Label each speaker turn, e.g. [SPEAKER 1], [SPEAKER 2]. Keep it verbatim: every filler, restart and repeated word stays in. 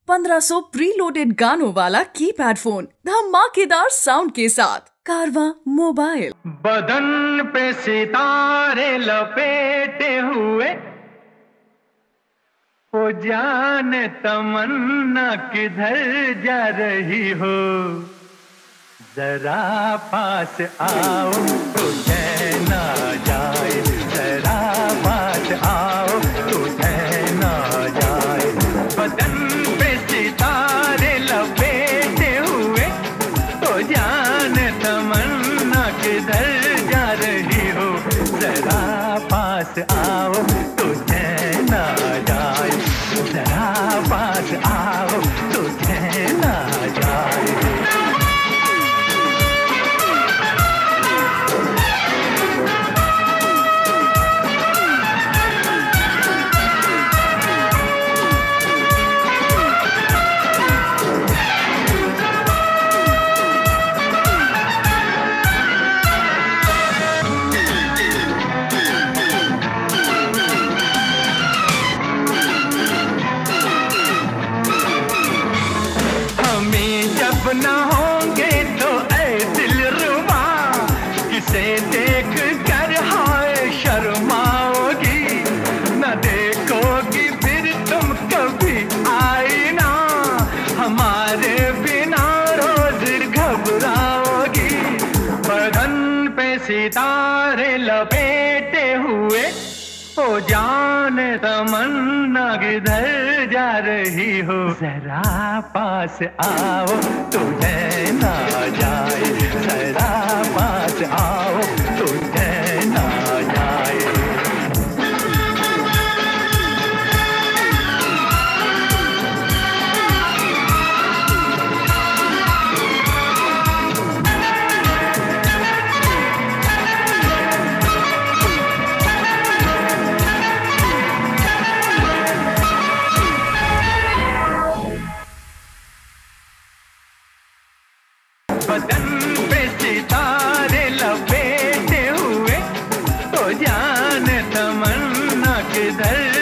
[SPEAKER 1] पंद्रह सौ pre loaded गानों वाला कीपैड फोन धमाकेदार साउंड के साथ कारवां मोबाइल।
[SPEAKER 2] बदन पे सितारे लपेटे हुए, ओ जाने तमन्ना किधर जा रही हो। जरा पास आओ तो चैन आ जाए, जरा पास आओ तो चैन आ जाए। बदन पे सितारे लपेटे हुए, ओ जाने तमन्ना किधर जा रही हो। जरा पास आओ तो चैन आ जाए, जरा पास आओ तो चैन आ जाए। न होंगे तो ऐ दिलरुबा, किसे देख कर हाय शर्माओगी। न देखोगी फिर तुम कभी आईना, हमारे बिना रोज घबराओगी। बदन पे सितारे लपेटे हुए, ओ जाने तमन्ना किधर जा रही हो। जरा पास आओ तो चैन आ जाए, जरा पास आओ तो चैन आ जाए। बदन पे सितारे लपेटे हुए, तो जाने तमन्ना किधर